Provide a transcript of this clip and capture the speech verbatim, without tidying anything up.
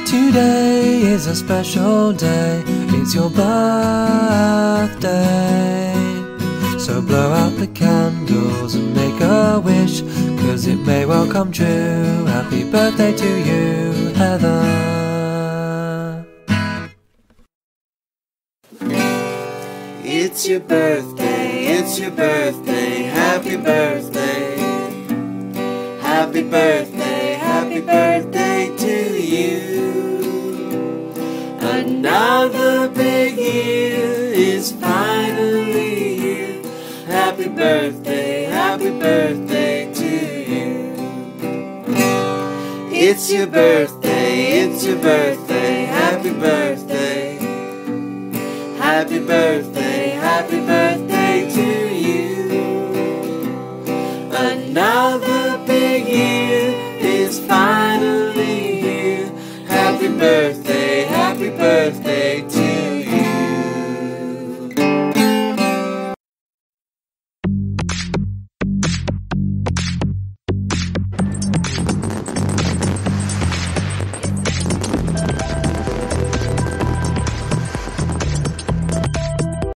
Today is a special day, it's your birthday. So blow out the candles and make a wish, 'cause it may well come true. Happy birthday to you, Heather. It's your birthday, it's your birthday, happy birthday. Happy birthday, happy birthday to you. Another big year is finally here. Happy birthday, happy birthday to you. It's your birthday, it's your birthday, happy birthday. Happy birthday, happy birthday to you. Another